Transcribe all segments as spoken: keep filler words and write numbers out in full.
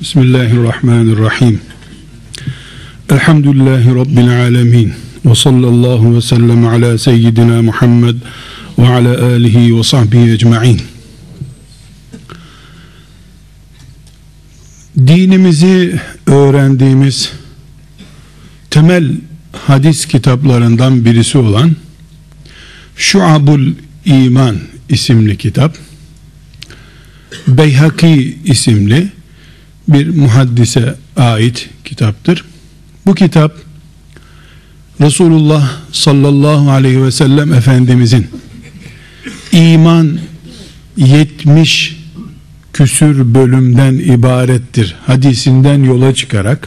Bismillahirrahmanirrahim. Elhamdülillahi Rabbil alemin. Ve sallallahu ve sellem ala seyyidina Muhammed ve ala alihi ve sahbihi ecma'in. Dinimizi öğrendiğimiz temel hadis kitaplarından birisi olan Şu'abul İman isimli kitap, Beyhaki isimli bir muhaddise ait kitaptır. Bu kitap Resulullah sallallahu aleyhi ve sellem Efendimizin iman yetmiş küsür bölümden ibarettir hadisinden yola çıkarak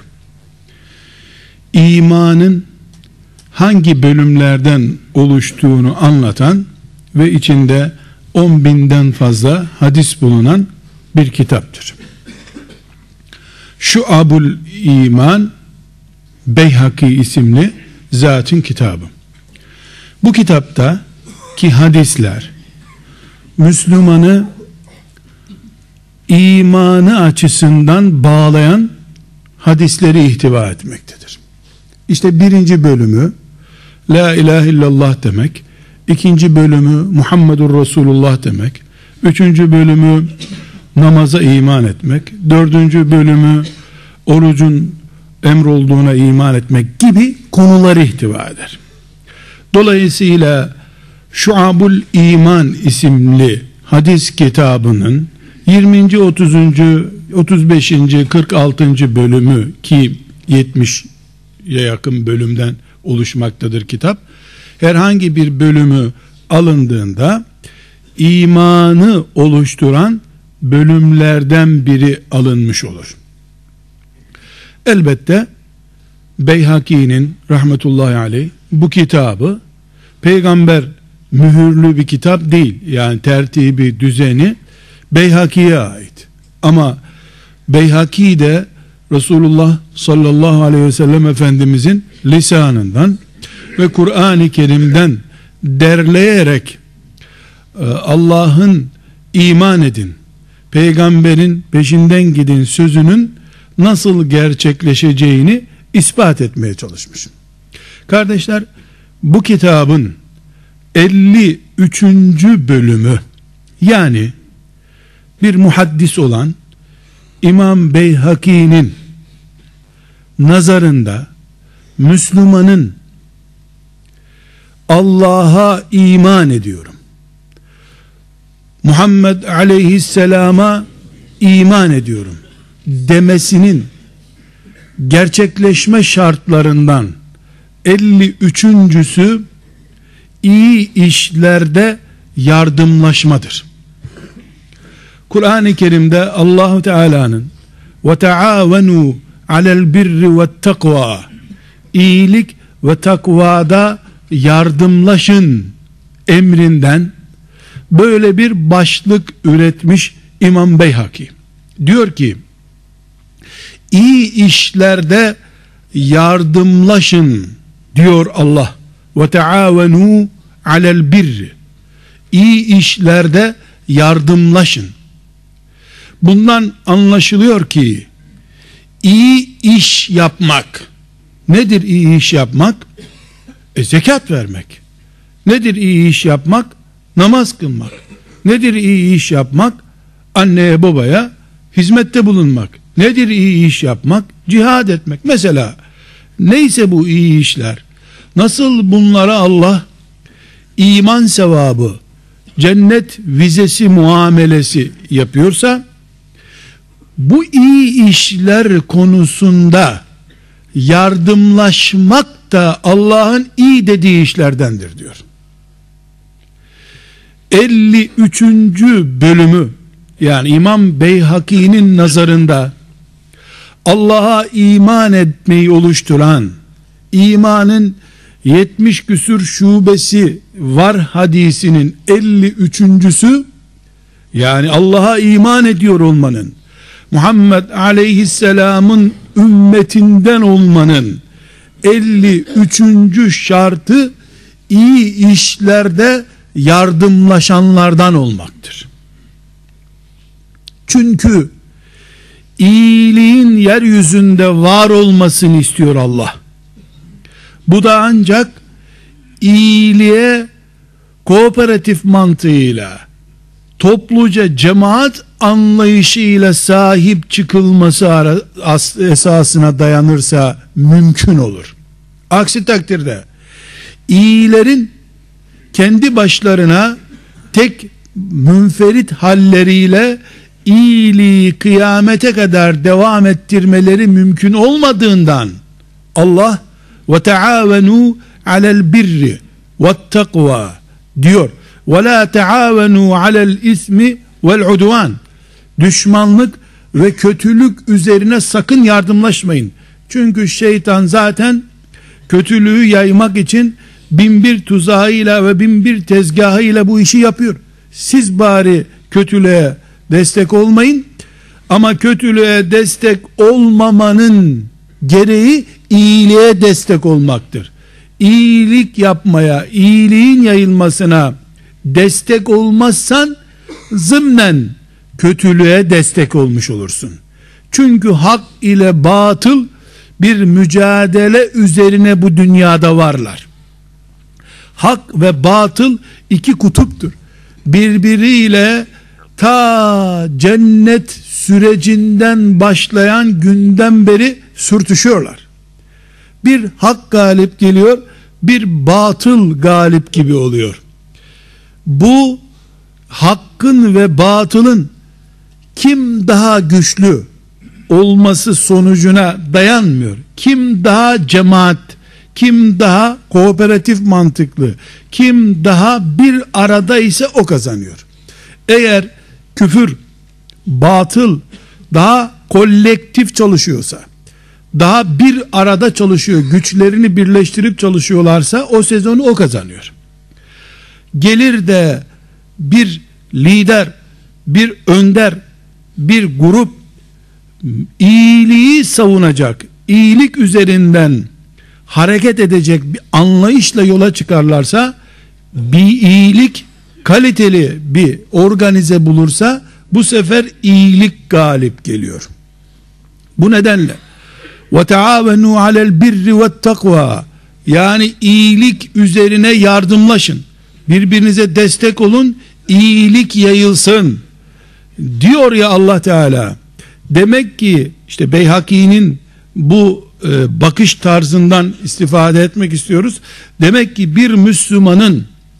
imanın hangi bölümlerden oluştuğunu anlatan ve içinde on binden fazla hadis bulunan bir kitaptır. Şu'abul İman Beyhaki isimli zatın kitabı. Bu kitapta ki hadisler Müslümanı imanı açısından bağlayan hadisleri ihtiva etmektedir. İşte birinci bölümü La ilahe illallah demek, ikinci bölümü Muhammedur Resulullah demek, üçüncü bölümü namaza iman etmek, dördüncü bölümü orucun emrolduğuna iman etmek gibi konuları ihtiva eder. Dolayısıyla Şu'abul İman isimli hadis kitabının yirminci, otuzuncu, otuz beşinci, kırk altıncı bölümü ki yetmişe yakın bölümden oluşmaktadır kitap. Herhangi bir bölümü alındığında imanı oluşturan bölümlerden biri alınmış olur. Elbette Beyhaki'nin rahmetullahi aleyh bu kitabı peygamber mühürlü bir kitap değil. Yani tertibi, düzeni Beyhaki'ye ait. Ama Beyhaki de Resulullah sallallahu aleyhi ve sellem Efendimizin lisanından ve Kur'an-ı Kerim'den derleyerek Allah'ın iman edin, peygamberin peşinden gidin sözünün nasıl gerçekleşeceğini ispat etmeye çalışmış. Kardeşler, bu kitabın elli üçüncü bölümü, yani bir muhaddis olan İmam Beyhaki'nin nazarında Müslümanın Allah'a iman ediyorum, Muhammed aleyhisselama iman ediyorum demesinin gerçekleşme şartlarından elli üçüncüsü iyi işlerde yardımlaşmadır. Kur'an-ı Kerim'de Allah-u Teala'nın ve taavenu alel birri ve takva, iyilik ve takvada yardımlaşın emrinden böyle bir başlık üretmiş İmam Beyhaki. Diyor ki, iyi işlerde yardımlaşın diyor Allah. Ve taavenu alel birri, iyi işlerde yardımlaşın. Bundan anlaşılıyor ki iyi iş yapmak nedir? İyi iş yapmak e, zekat vermek. Nedir iyi iş yapmak? Namaz kılmak. Nedir iyi iş yapmak? Anneye babaya hizmette bulunmak. Nedir iyi iş yapmak? Cihad etmek. Mesela neyse bu iyi işler, nasıl bunlara Allah iman sevabı, cennet vizesi muamelesi yapıyorsa, bu iyi işler konusunda yardımlaşmak da Allah'ın iyi dediği işlerdendir diyor. elli üçüncü bölümü, yani İmam Beyhaki'nin nazarında Allah'a iman etmeyi oluşturan, imanın yetmiş küsür şubesi var hadisinin elli üçüncüsü, yani Allah'a iman ediyor olmanın, Muhammed aleyhisselamın ümmetinden olmanın elli üçüncü şartı iyi işlerde yardımlaşanlardan olmaktır. Çünkü iyiliğin yeryüzünde var olmasını istiyor Allah. Bu da ancak iyiliğe kooperatif mantığıyla, topluca cemaat anlayışıyla sahip çıkılması ara, as, esasına dayanırsa mümkün olur. Aksi takdirde iyilerin kendi başlarına tek münferit halleriyle iyiliği kıyamete kadar devam ettirmeleri mümkün olmadığından Allah ve taavenu alel birri ve takva diyor. Ve la taavenu alel ismi vel udvan. Düşmanlık ve kötülük üzerine sakın yardımlaşmayın. Çünkü şeytan zaten kötülüğü yaymak için bin bir tuzağıyla ve bin bir tezgahıyla bu işi yapıyor. Siz bari kötülüğe destek olmayın, ama kötülüğe destek olmamanın gereği iyiliğe destek olmaktır. İyilik yapmaya, iyiliğin yayılmasına destek olmazsan zımnen kötülüğe destek olmuş olursun. Çünkü hak ile batıl bir mücadele üzerine bu dünyada varlar. Hak ve batıl iki kutuptur. Birbiriyle ta cennet sürecinden başlayan günden beri sürtüşüyorlar. Bir hak galip geliyor, bir batıl galip gibi oluyor. Bu hakkın ve batılın kim daha güçlü olması sonucuna dayanmıyor. Kim daha cemaat, kim daha kooperatif mantıklı, kim daha bir arada ise o kazanıyor. Eğer küfür, batıl daha kolektif çalışıyorsa, daha bir arada çalışıyor, güçlerini birleştirip çalışıyorlarsa o sezonu o kazanıyor. Gelir de bir lider, bir önder, bir grup iyiliği savunacak, iyilik üzerinden hareket edecek bir anlayışla yola çıkarlarsa, bir iyilik kaliteli bir organize bulursa bu sefer iyilik galip geliyor. Bu nedenle ve taavenu alel birri ve takva, yani iyilik üzerine yardımlaşın, birbirinize destek olun, iyilik yayılsın diyor ya Allah Teala. Demek ki işte Beyhaki'nin bu e, bakış tarzından istifade etmek istiyoruz. Demek ki bir Müslümanın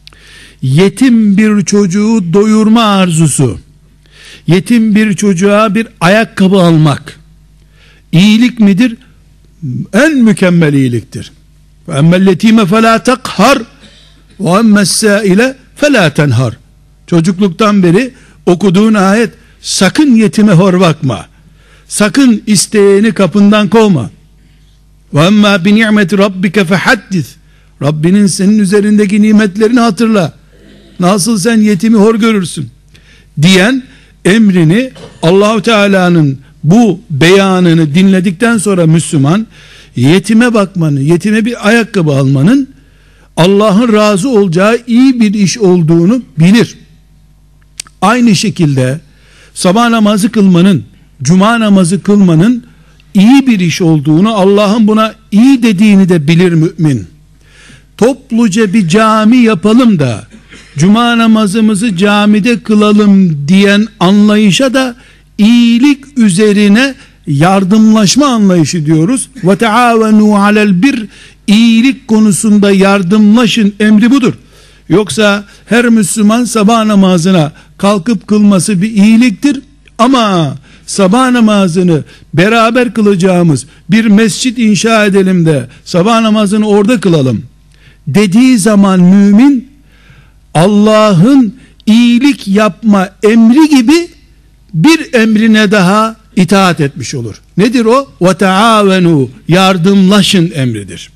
yetim bir çocuğu doyurma arzusu, yetim bir çocuğa bir ayakkabı almak iyilik midir? En mükemmel iyiliktir. وَاَمَّا الْيَت۪يمَ فَلَا تَقْهَرْ وَاَمَّا السَّائِلَ فَلَا تَنْهَرْ. Çocukluktan beri okuduğun ayet, sakın yetime hor bakma, sakın isteyeni kapından kovma. وَاَمَّا بِنِعْمَةِ رَبِّكَ فَحَدِّثْ. Rabbinin senin üzerindeki nimetlerini hatırla, nasıl sen yetimi hor görürsün diyen emrini, Allah-u Teala'nın bu beyanını dinledikten sonra Müslüman, yetime bakmanın, yetime bir ayakkabı almanın Allah'ın razı olacağı iyi bir iş olduğunu bilir. Aynı şekilde sabah namazı kılmanın, cuma namazı kılmanın iyi bir iş olduğunu, Allah'ın buna iyi dediğini de bilir mümin. Topluca bir cami yapalım da cuma namazımızı camide kılalım diyen anlayışa da iyilik üzerine yardımlaşma anlayışı diyoruz. Ve taavenu alel bir, iyilik konusunda yardımlaşın emri budur. Yoksa her Müslüman sabah namazına kalkıp kılması bir iyiliktir, ama sabah namazını beraber kılacağımız bir mescit inşa edelim de sabah namazını orada kılalım dediği zaman mümin, Allah'ın iyilik yapma emri gibi bir emrine daha itaat etmiş olur. Nedir o? وَتَعَاوَنُوا, yardımlaşın emridir.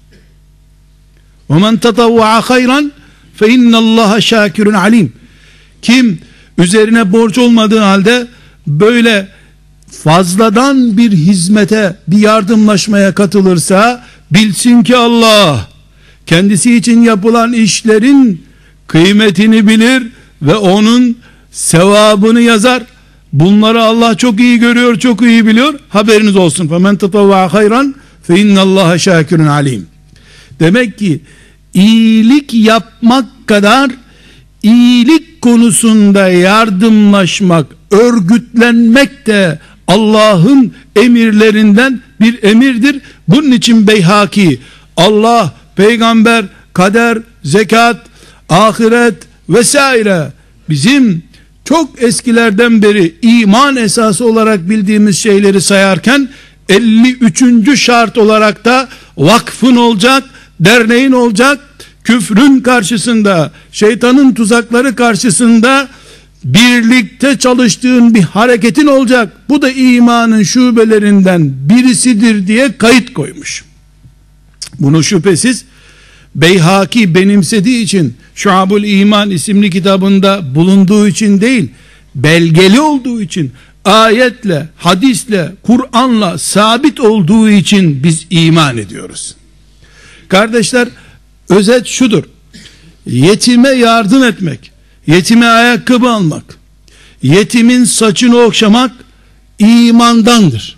وَمَنْ تَطَوَّعَ خَيْرًا فَاِنَّ اللّٰهَ شَاكِرٌ عَلِيمٌ. Kim üzerine borç olmadığı halde böyle fazladan bir hizmete, bir yardımlaşmaya katılırsa, bilsin ki Allah kendisi için yapılan işlerin kıymetini bilir ve onun sevabını yazar. Bunları Allah çok iyi görüyor, çok iyi biliyor. Haberiniz olsun. فَمَنْ تَطَوَّعَ خَيْرًا فَاِنَّ اللّٰهَ شَاكِرٌ عَلِيمٌ. Demek ki iyilik yapmak kadar iyilik konusunda yardımlaşmak, örgütlenmek de Allah'ın emirlerinden bir emirdir. Bunun için Beyhaki, Allah, peygamber, kader, zekat, ahiret vesaire bizim çok eskilerden beri iman esası olarak bildiğimiz şeyleri sayarken elli üçüncü şart olarak da vakfın olacak, derneğin olacak, küfrün karşısında, şeytanın tuzakları karşısında birlikte çalıştığın bir hareketin olacak. Bu da imanın şubelerinden birisidir diye kayıt koymuş. Bunu şüphesiz Beyhaki benimsediği için, Şuabul İman isimli kitabında bulunduğu için değil, belgeli olduğu için, ayetle, hadisle, Kur'an'la sabit olduğu için biz iman ediyoruz. Kardeşler, özet şudur: yetime yardım etmek, yetime ayakkabı almak, yetimin saçını okşamak imandandır.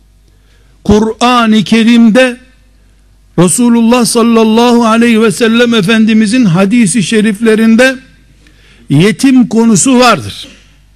Kur'an-ı Kerim'de Resulullah sallallahu aleyhi ve sellem Efendimizin hadisi şeriflerinde yetim konusu vardır.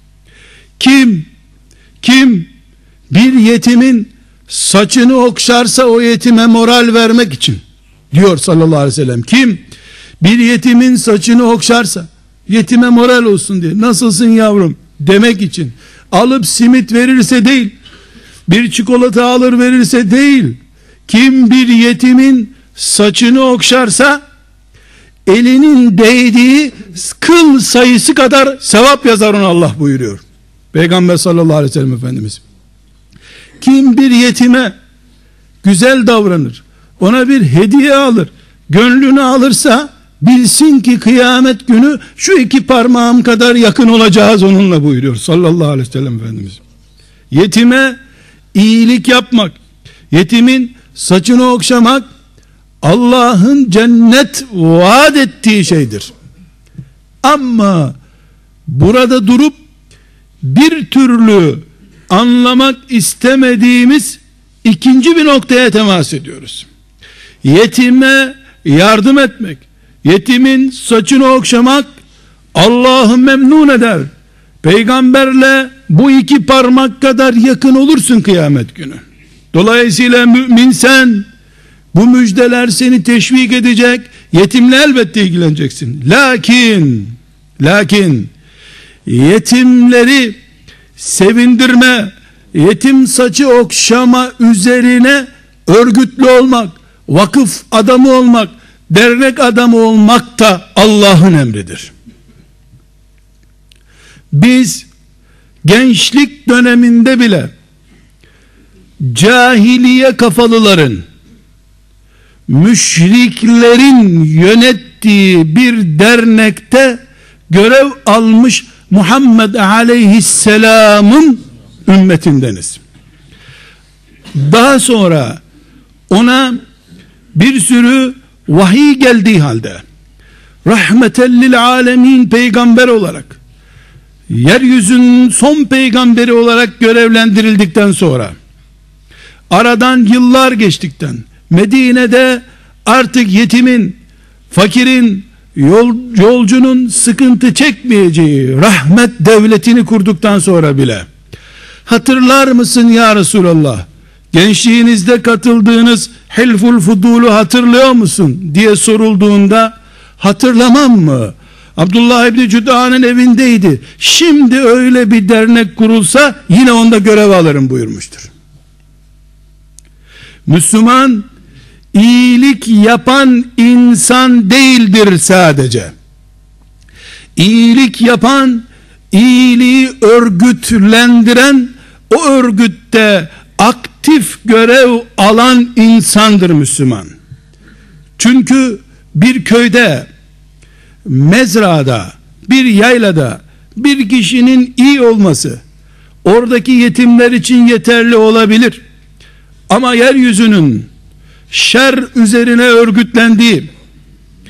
Kim kim bir yetimin saçını okşarsa o yetime moral vermek için diyor sallallahu aleyhi ve sellem. Kim bir yetimin saçını okşarsa yetime moral olsun diye, nasılsın yavrum demek için, alıp simit verirse değil, bir çikolata alır verirse değil, kim bir yetimin saçını okşarsa elinin değdiği kıl sayısı kadar sevap yazar ona Allah buyuruyor Peygamber sallallahu aleyhi ve sellem Efendimiz. Kim bir yetime güzel davranır, ona bir hediye alır, gönlünü alırsa bilsin ki kıyamet günü şu iki parmağım kadar yakın olacağız onunla buyuruyor sallallahu aleyhi ve sellem Efendimiz. Yetime iyilik yapmak, yetimin saçını okşamak Allah'ın cennet vaat ettiği şeydir. Ama burada durup bir türlü anlamak istemediğimiz ikinci bir noktaya temas ediyoruz. Yetime yardım etmek, yetimin saçını okşamak Allah'ı memnun eder. Peygamberle bu iki parmak kadar yakın olursun kıyamet günü. Dolayısıyla müminsen bu müjdeler seni teşvik edecek. Yetimle elbette ilgileneceksin. Lakin lakin yetimleri sevindirme, yetim saçı okşama üzerine örgütlü olmak, vakıf adamı olmak, dernek adamı olmak da Allah'ın emridir. Biz gençlik döneminde bile cahiliye kafalıların, müşriklerin yönettiği bir dernekte görev almış Muhammed aleyhisselamın ümmetindeniz. Daha sonra ona bir sürü vahiy geldiği halde rahmeten lil alemin peygamber olarak, yeryüzünün son peygamberi olarak görevlendirildikten sonra, aradan yıllar geçtikten, Medine'de artık yetimin, fakirin, yol, yolcunun sıkıntı çekmeyeceği rahmet devletini kurduktan sonra bile, hatırlar mısın ya Resulallah, gençliğinizde katıldığınız Hilful Fudul'u hatırlıyor musun diye sorulduğunda, hatırlamam mı? Abdullah İbni Cüda'nın evindeydi. Şimdi öyle bir dernek kurulsa yine onda görev alırım buyurmuştur. Müslüman iyilik yapan insan değildir sadece. İyilik yapan, iyiliği örgütlendiren, o örgütte aktif görev alan insandır Müslüman. Çünkü bir köyde, mezrada, bir yaylada bir kişinin iyi olması oradaki yetimler için yeterli olabilir. Ama yeryüzünün şer üzerine örgütlendiği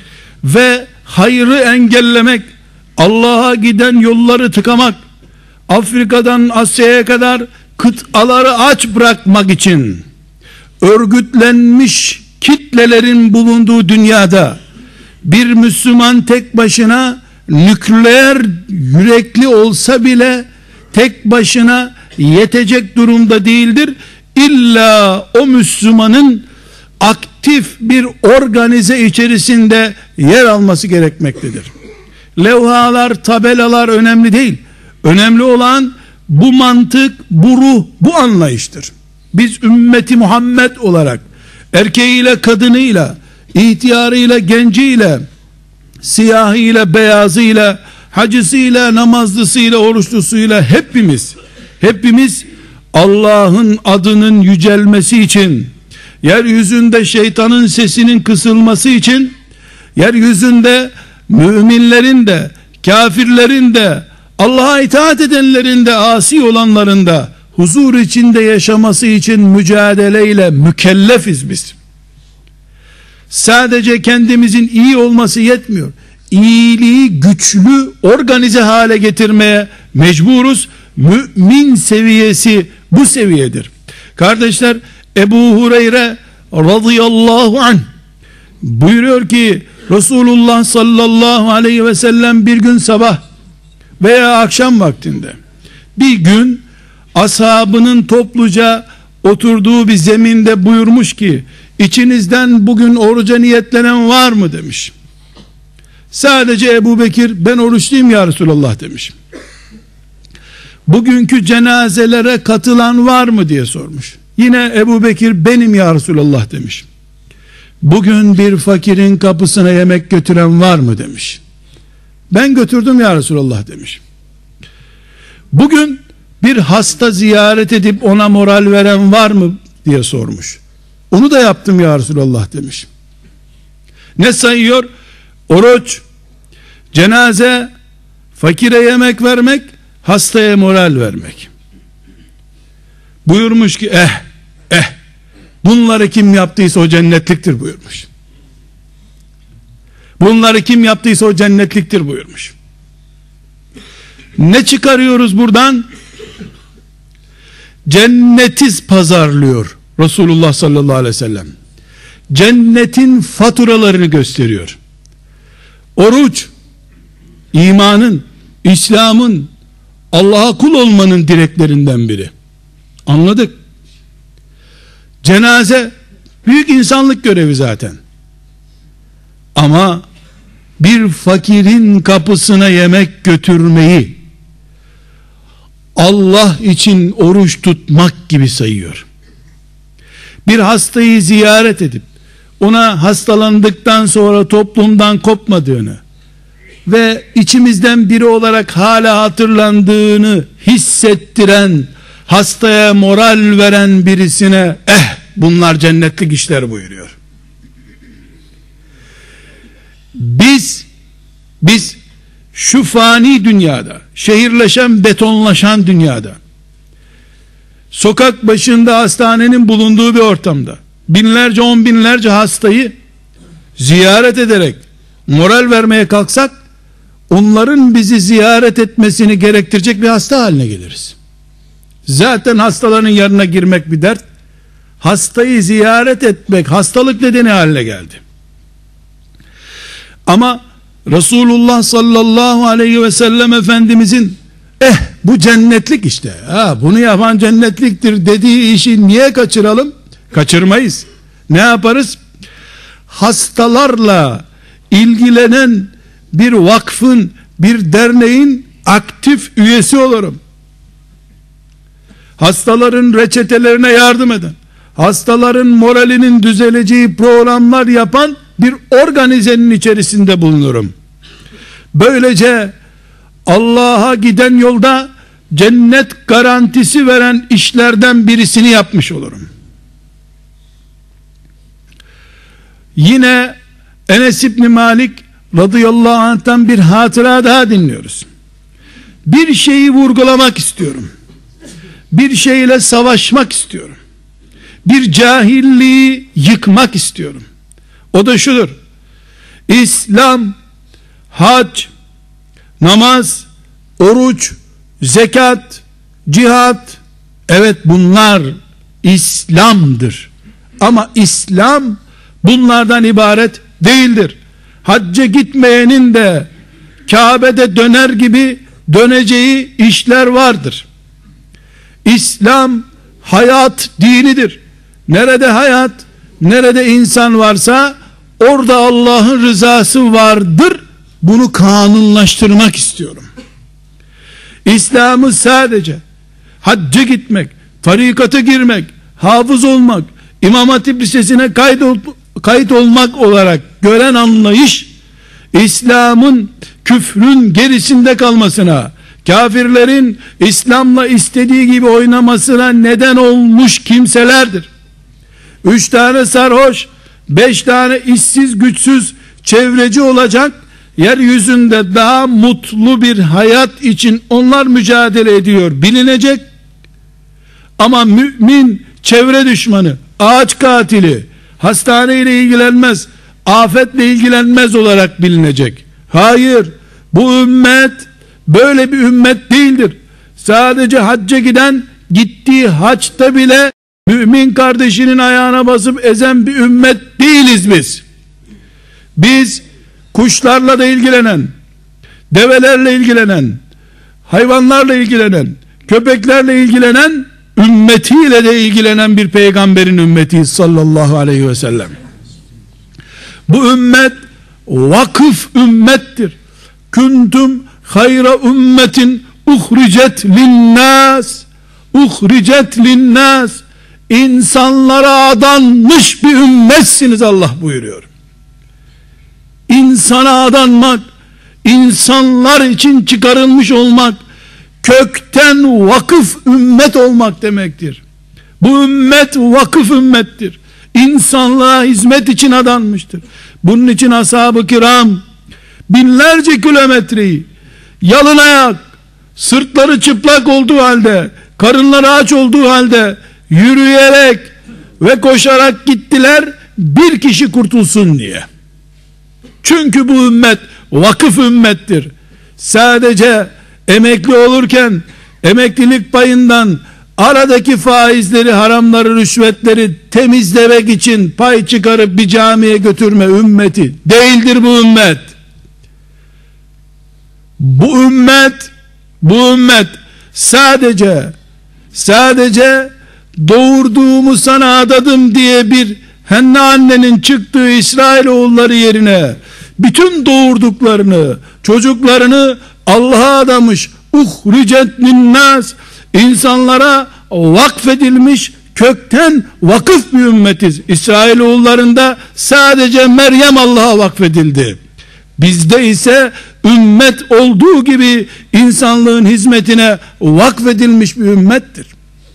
ve hayrı engellemek, Allah'a giden yolları tıkamak, Afrika'dan Asya'ya kadar kıtaları aç bırakmak için örgütlenmiş kitlelerin bulunduğu dünyada bir Müslüman tek başına nükleer yürekli olsa bile tek başına yetecek durumda değildir. İlla o Müslümanın aktif bir organize içerisinde yer alması gerekmektedir. Levhalar, tabelalar önemli değil. Önemli olan bu mantık, bu ruh, bu anlayıştır. Biz ümmeti Muhammed olarak erkeğiyle, kadınıyla, ihtiyarıyla, genciyle, siyahıyla, beyazıyla, hacısıyla, namazlısıyla, oruçlusuyla hepimiz, hepimiz Allah'ın adının yücelmesi için, yeryüzünde şeytanın sesinin kısılması için, yeryüzünde müminlerin de, kafirlerin de, Allah'a itaat edenlerin de, asi olanların da huzur içinde yaşaması için mücadeleyle mükellefiz biz. Sadece kendimizin iyi olması yetmiyor. İyiliği güçlü, organize hale getirmeye mecburuz. Mümin seviyesi bu seviyedir. Kardeşler, Ebu Hureyre radıyallahu anh buyuruyor ki Resulullah sallallahu aleyhi ve sellem bir gün sabah veya akşam vaktinde bir gün ashabının topluca oturduğu bir zeminde buyurmuş ki içinizden bugün oruca niyetlenen var mı demiş. Sadece Ebu Bekir ben oruçluyum ya Resulallah demiş. Bugünkü cenazelere katılan var mı diye sormuş. Yine Ebu Bekir benim ya Resulallah demiş. Bugün bir fakirin kapısına yemek götüren var mı demiş. Ben götürdüm ya Resulallah demiş. Bugün bir hasta ziyaret edip ona moral veren var mı diye sormuş. Onu da yaptım ya Resulallah demiş. Ne sayıyor? Oruç, cenaze, fakire yemek vermek, hastaya moral vermek. Buyurmuş ki eh eh bunları kim yaptıysa o cennetliktir buyurmuş. Bunları kim yaptıysa o cennetliktir buyurmuş. Ne çıkarıyoruz buradan? Cennetiz pazarlıyor Resulullah sallallahu aleyhi ve sellem. Cennetin faturalarını gösteriyor. Oruç, imanın, İslam'ın, Allah'a kul olmanın direklerinden biri. Anladık. Cenaze büyük insanlık görevi zaten. Ama bir fakirin kapısına yemek götürmeyi Allah için oruç tutmak gibi sayıyor. Bir hastayı ziyaret edip ona hastalandıktan sonra toplumdan kopmadığını ve içimizden biri olarak hala hatırlandığını hissettiren, hastaya moral veren birisine eh bunlar cennetlik işler buyuruyor. Biz biz şu fani dünyada, şehirleşen, betonlaşan dünyada, sokak başında hastanenin bulunduğu bir ortamda binlerce, on binlerce hastayı ziyaret ederek moral vermeye kalksak, onların bizi ziyaret etmesini gerektirecek bir hasta haline geliriz. Zaten hastaların yanına girmek bir dert, hastayı ziyaret etmek hastalık nedeni haline geldi. Ama Resulullah sallallahu aleyhi ve sellem Efendimizin eh bu cennetlik işte, ha, bunu yapan cennetliktir dediği işi niye kaçıralım? Kaçırmayız. Ne yaparız? Hastalarla ilgilenen bir vakfın, bir derneğin aktif üyesi olurum. Hastaların reçetelerine yardım eden, hastaların moralinin düzeleceği programlar yapan bir organizenin içerisinde bulunurum. Böylece Allah'a giden yolda cennet garantisi veren işlerden birisini yapmış olurum. Yine Enes İbni Malik radıyallahu anh'tan bir hatıra daha dinliyoruz. Bir şeyi vurgulamak istiyorum. Bir şeyle savaşmak istiyorum. Bir cahilliği yıkmak istiyorum. O da şudur: İslam, hac, namaz, oruç, zekat, cihat, evet bunlar İslam'dır. Ama İslam bunlardan ibaret değildir. Hacca gitmeyenin de Kabe'de döner gibi döneceği işler vardır. İslam hayat dinidir. Nerede hayat, nerede insan varsa orada Allah'ın rızası vardır. Bunu kanunlaştırmak istiyorum. İslam'ı sadece hacca gitmek, tarikata girmek, hafız olmak, İmam Hatip Lisesi'ne kayıt, ol, kayıt olmak olarak gören anlayış, İslam'ın küfrün gerisinde kalmasına, kafirlerin İslam'la istediği gibi oynamasına neden olmuş kimselerdir. Üç tane sarhoş, beş tane işsiz güçsüz çevreci olacak, yeryüzünde daha mutlu bir hayat için onlar mücadele ediyor bilinecek. Ama mümin çevre düşmanı, ağaç katili, hastaneyle ilgilenmez, afetle ilgilenmez olarak bilinecek. Hayır, bu ümmet böyle bir ümmet değildir. Sadece hacca giden, gittiği haçta bile mümin kardeşinin ayağına basıp ezen bir ümmet değiliz biz. Biz kuşlarla da ilgilenen, develerle ilgilenen, hayvanlarla ilgilenen, köpeklerle ilgilenen, ümmetiyle de ilgilenen bir peygamberin ümmetiyiz sallallahu aleyhi ve sellem. Bu ümmet vakıf ümmettir. Kuntum hayra ümmetin uhricet linnas, uhricet linnas, insanlara adanmış bir ümmetsiniz Allah buyuruyor. İnsana adanmak, insanlar için çıkarılmış olmak, kökten vakıf ümmet olmak demektir. Bu ümmet vakıf ümmettir. İnsanlığa hizmet için adanmıştır. Bunun için ashab-ı kiram binlerce kilometreyi yalın ayak, sırtları çıplak olduğu halde, karınları aç olduğu halde yürüyerek ve koşarak gittiler, bir kişi kurtulsun diye. Çünkü bu ümmet vakıf ümmettir. Sadece emekli olurken emeklilik payından aradaki faizleri, haramları, rüşvetleri temizlemek için pay çıkarıp bir camiye götürme ümmeti değildir bu ümmet. Bu ümmet bu ümmet sadece sadece doğurduğumu sana adadım diye bir Henne annenin çıktığı İsrailoğulları yerine bütün doğurduklarını, çocuklarını Allah'a adamış, uhricet linnas, insanlara vakfedilmiş kökten vakıf bir ümmetiz. İsrailoğullarında sadece Meryem Allah'a vakfedildi. Bizde ise ümmet olduğu gibi insanlığın hizmetine vakfedilmiş bir ümmettir.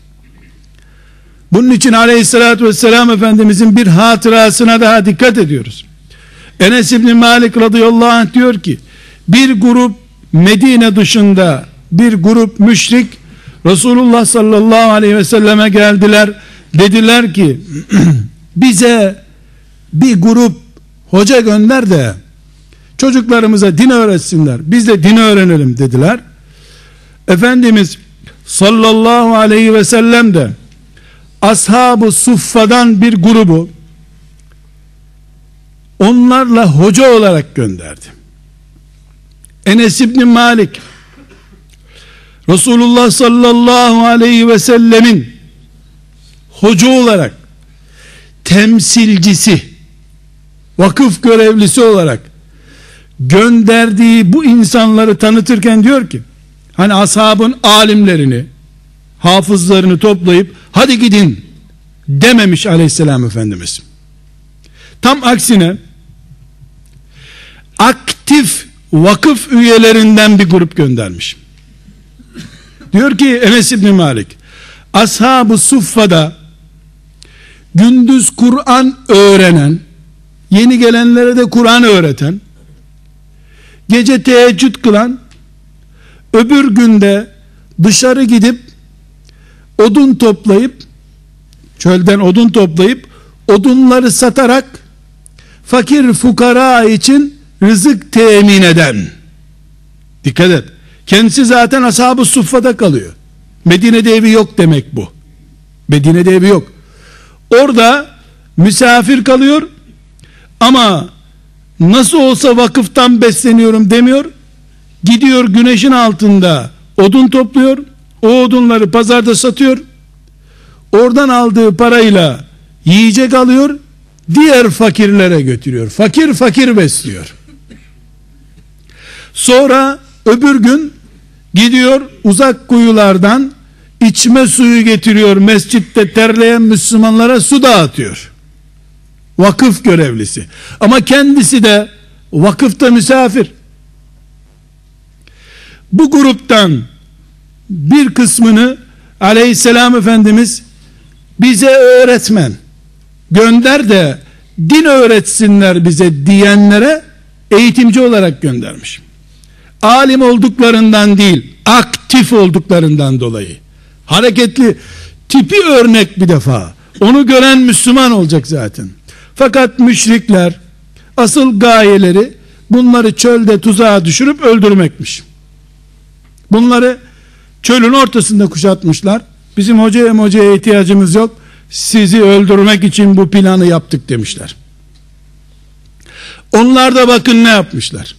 Bunun için aleyhissalatü vesselam Efendimizin bir hatırasına daha dikkat ediyoruz. Enes İbni Malik radıyallahu anh diyor ki, bir grup Medine dışında bir grup müşrik Resulullah sallallahu aleyhi ve selleme geldiler. Dediler ki bize bir grup hoca gönder de çocuklarımıza din öğretsinler, biz de din öğrenelim dediler. Efendimiz sallallahu aleyhi ve sellem de ashab-ı suffadan bir grubu onlarla hoca olarak gönderdi. Enes İbni Malik Resulullah sallallahu aleyhi ve sellemin hoca olarak, temsilcisi, vakıf görevlisi olarak gönderdiği bu insanları tanıtırken diyor ki, hani ashabın alimlerini, hafızlarını toplayıp hadi gidin dememiş aleyhisselam Efendimiz. Tam aksine aktif vakıf üyelerinden bir grup göndermiş. Diyor ki Enes İbni Malik, ashab-ı suffada gündüz Kur'an öğrenen, yeni gelenlere de Kur'an öğreten, gece teheccüd kılan, öbür günde dışarı gidip odun toplayıp, çölden odun toplayıp odunları satarak fakir fukara için rızık temin eden, dikkat et, Kendisi zaten ashab-ı suffada kalıyor. Medine'de evi yok demek bu. Medine'de evi yok. Orada misafir kalıyor ama nasıl olsa vakıftan besleniyorum demiyor. Gidiyor güneşin altında odun topluyor. O odunları pazarda satıyor. Oradan aldığı parayla yiyecek alıyor. Diğer fakirlere götürüyor. Fakir fakir besliyor. Sonra öbür gün gidiyor uzak kuyulardan içme suyu getiriyor. Mescitte terleyen Müslümanlara su dağıtıyor. Vakıf görevlisi. Ama kendisi de vakıfta misafir. Bu gruptan bir kısmını Aleyhisselam Efendimiz bize öğretmen gönder de din öğretsinler bize diyenlere eğitimci olarak göndermiş. Alim olduklarından değil, aktif olduklarından dolayı. Hareketli, tipi örnek bir defa. Onu gören Müslüman olacak zaten. Fakat müşrikler asıl gayeleri bunları çölde tuzağa düşürüp öldürmekmiş. Bunları çölün ortasında kuşatmışlar. Bizim hocaya hocaya ihtiyacımız yok. Sizi öldürmek için bu planı yaptık demişler. Onlar da bakın ne yapmışlar.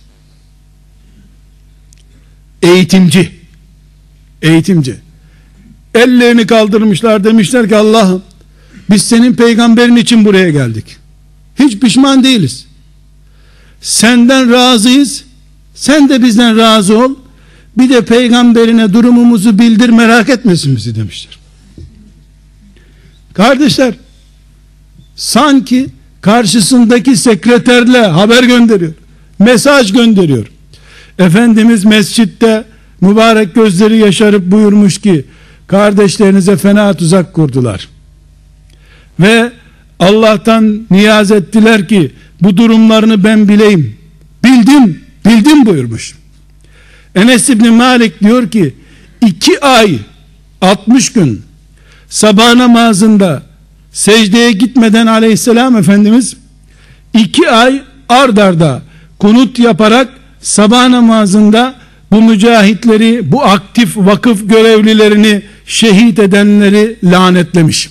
Eğitimci. Eğitimci. Ellerini kaldırmışlar, demişler ki Allah'ım biz senin peygamberin için buraya geldik. Hiç pişman değiliz. Senden razıyız. Sen de bizden razı ol. Bir de peygamberine durumumuzu bildir, merak etmesin bizi demişler. Kardeşler, sanki karşısındaki sekreterle haber gönderiyor. Mesaj gönderiyor. Efendimiz mescitte mübarek gözleri yaşarıp buyurmuş ki kardeşlerinize fena tuzak kurdular. Ve Allah'tan niyaz ettiler ki bu durumlarını ben bileyim. Bildim, bildim buyurmuş. Enes İbni Malik diyor ki iki ay altmış gün sabah namazında secdeye gitmeden Aleyhisselam Efendimiz iki ay ard arda kunut yaparak sabah namazında bu mücahitleri, bu aktif vakıf görevlilerini şehit edenleri lanetlemiş.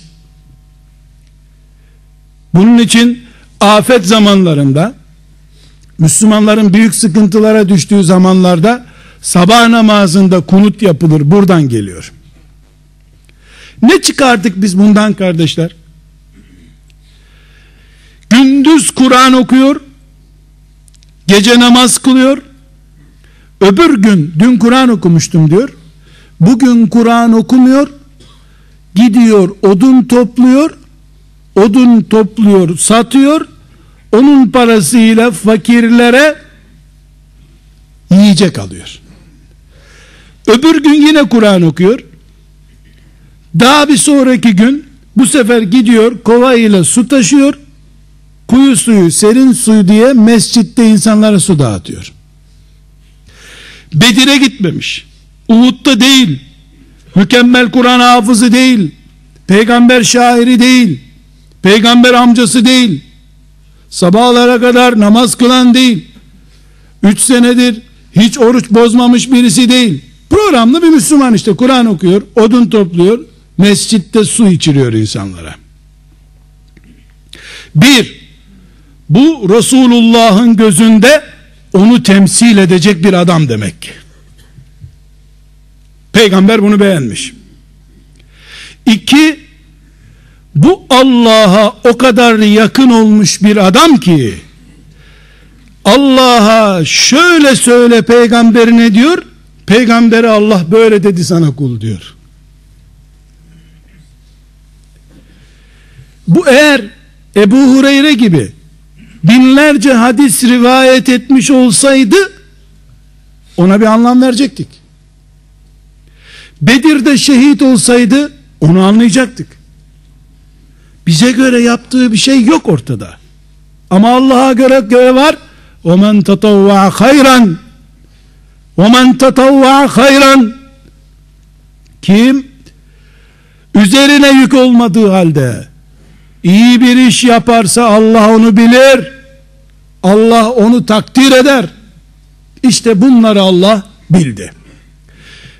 Bunun için afet zamanlarında, Müslümanların büyük sıkıntılara düştüğü zamanlarda sabah namazında kunut yapılır. Buradan geliyor. Ne çıkardık biz bundan kardeşler? Gündüz Kur'an okuyor, gece namaz kılıyor, öbür gün dün Kur'an okumuştum diyor, bugün Kur'an okumuyor, gidiyor odun topluyor, odun topluyor satıyor, onun parasıyla fakirlere yiyecek alıyor. Öbür gün yine Kur'an okuyor, daha bir sonraki gün bu sefer gidiyor kovayla su taşıyor, kuyu suyu, serin suyu diye mescitte insanlara su dağıtıyor. Bedir'e gitmemiş, Uhud'da değil, mükemmel Kur'an hafızı değil, peygamber şairi değil, peygamber amcası değil, sabahlara kadar namaz kılan değil, üç senedir hiç oruç bozmamış birisi değil, programlı bir Müslüman işte, Kur'an okuyor, odun topluyor, mescitte su içiriyor insanlara. Bir, bu Resulullah'ın gözünde onu temsil edecek bir adam demek. Peygamber bunu beğenmiş. İki, bu Allah'a o kadar yakın olmuş bir adam ki Allah'a şöyle söyle peygamberine diyor, peygambere Allah böyle dedi sana kul diyor. Bu eğer Ebu Hureyre gibi binlerce hadis rivayet etmiş olsaydı ona bir anlam verecektik. Bedir'de şehit olsaydı onu anlayacaktık. Bize göre yaptığı bir şey yok ortada. Ama Allah'a göre göre var. وَمَنْ تَطَوَّعَ خَيْرًا وَمَنْ تَطَوَّعَ خَيْرًا Kim üzerine yük olmadığı halde iyi bir iş yaparsa Allah onu bilir, Allah onu takdir eder. İşte bunları Allah bildi.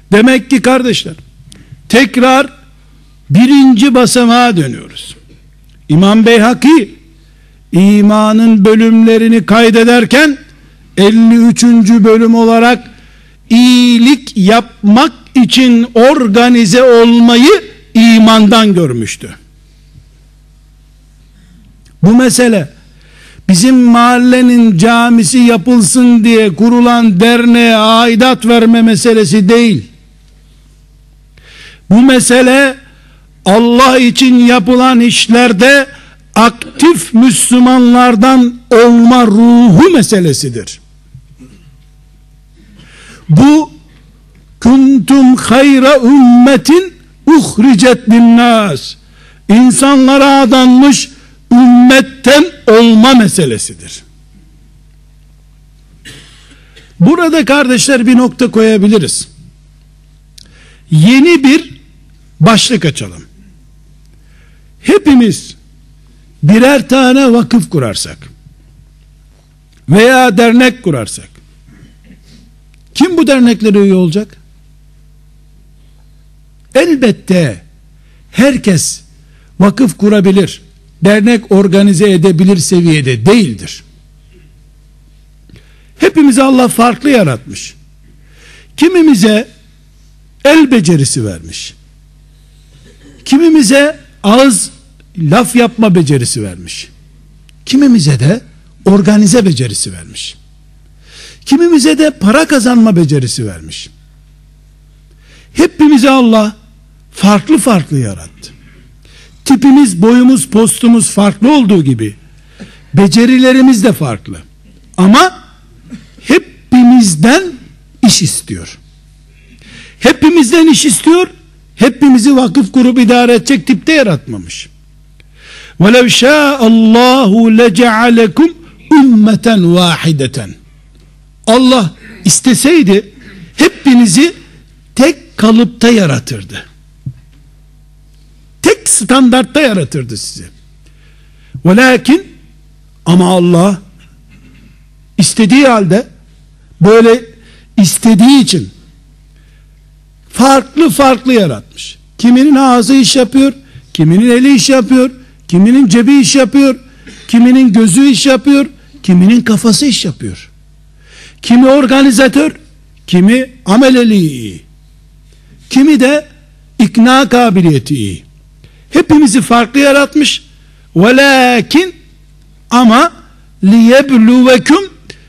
Demek ki kardeşler, tekrar birinci basamağa dönüyoruz. İmam Beyhaki imanın bölümlerini kaydederken elli üçüncü bölüm olarak iyilik yapmak için organize olmayı imandan görmüştü. Bu mesele bizim mahallenin camisi yapılsın diye kurulan derneğe aidat verme meselesi değil. Bu mesele Allah için yapılan işlerde aktif Müslümanlardan olma ruhu meselesidir. Bu kuntum hayra ümmetin uhricet linnas, insanlara adanmış ümmetten olma meselesidir. Burada kardeşler bir nokta koyabiliriz. Yeni bir başlık açalım. Hepimiz birer tane vakıf kurarsak veya dernek kurarsak, kim bu derneklere üye olacak? Elbette herkes vakıf kurabilir, dernek organize edebilir seviyede değildir. Hepimizi Allah farklı yaratmış. Kimimize el becerisi vermiş. Kimimize ağız laf yapma becerisi vermiş. Kimimize de organize becerisi vermiş. Kimimize de para kazanma becerisi vermiş. Hepimizi Allah farklı farklı yarattı. Tipimiz, boyumuz, postumuz farklı olduğu gibi becerilerimiz de farklı. Ama hepimizden iş istiyor. Hepimizden iş istiyor. Hepimizi vakıf kurup idare edecek tipte yaratmamış. وَلَوْ شَاءَ اللّٰهُ لَجَعَلَكُمْ ümmeten vahideten. Allah isteseydi hepinizi tek kalıpta yaratırdı. Tek standartta yaratırdı sizi. Velakin, ama Allah istediği halde, böyle istediği için farklı farklı yaratmış. Kiminin ağzı iş yapıyor, kiminin eli iş yapıyor, kiminin cebi iş yapıyor, kiminin gözü iş yapıyor, kiminin kafası iş yapıyor. Kimi organizatör, kimi ameleliği iyi, kimi de ikna kabiliyeti iyi. Hepimizi farklı yaratmış. Velakin, ama liyebluvekum